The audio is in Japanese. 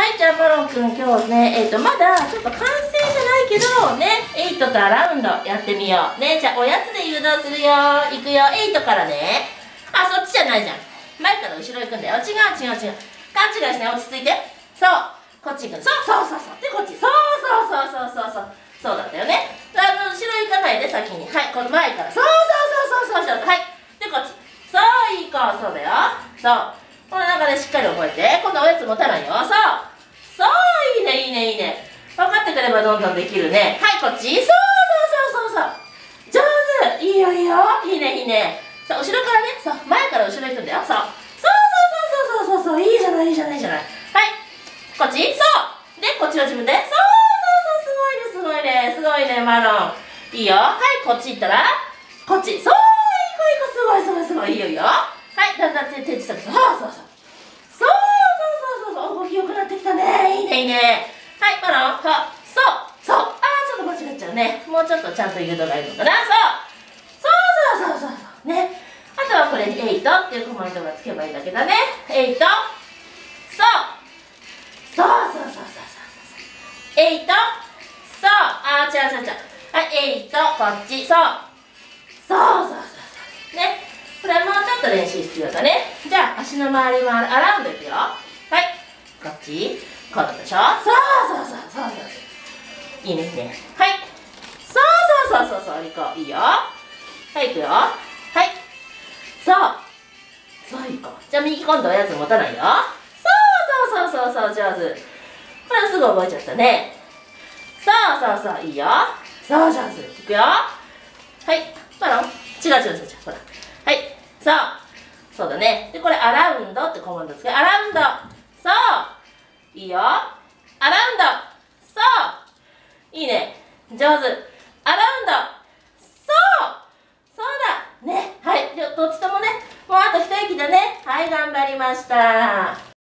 はい、じゃあマロンくん今日ね、まだちょっと完成じゃないけど、ね、8とアラウンドやってみよう。ね、じゃあおやつで誘導するよ。いくよ、8からね。あ、そっちじゃないじゃん。前から後ろ行くんだよ。違う。勘違いしない。落ち着いて。そう。こっち行くの。そう。で、こっち。そう。そうだったよね。後ろ行かないで、先に。はい、この前から。そう。はい。で、こっち。そう、いい子。そうだよ。そう。この中でしっかり覚えて。今度おやつ持たないよ。そう、いいね。分かってくればどんどんできるね。はい、こっち。そう。上手。いいよ。いいね。そう、後ろからね。そう、前から後ろ行くんだよ。そう。いいじゃない。はい。こっち。そう。で、こっちは自分で。そう。すごいね、マロン。いいよ。はい、こっち行ったら、こっち。そう。いい子。すごい。いいよ。はい、だんだん手小さく。そう。動き良くなってきたね。いいね。はい、マロン。そう。ちょっと間違っちゃうね。もうちょっとちゃんと誘導がいるのかな。そう。ね。あとはこれに8っていうコマンドがつけばいいだけだね。8。そう。8。そう。違う。はい、8。こっち。そう。ね。これはもうちょっと練習必要だね。じゃあ、足の周りアラウンドいくよ。はい。こっち。こうだでしょ。そう。いいね。はい。そう。いいよ。はい、いくよ。はい。そう、いい子。じゃあ、右今度おやつ持たないよ。そう、上手。これすぐ覚えちゃったね。そう、いいよ。そう、上手。いくよ。はい。マロン。違う。ほら。はい。そうだね。で、これ、アラウンドってコマンド使う。アラウンド。そう。いいよ。アラウンド。そう。いいね。上手。アラウンド。そうだ。ね。はい。どっちともね、もうあと一息だね。はい、頑張りました。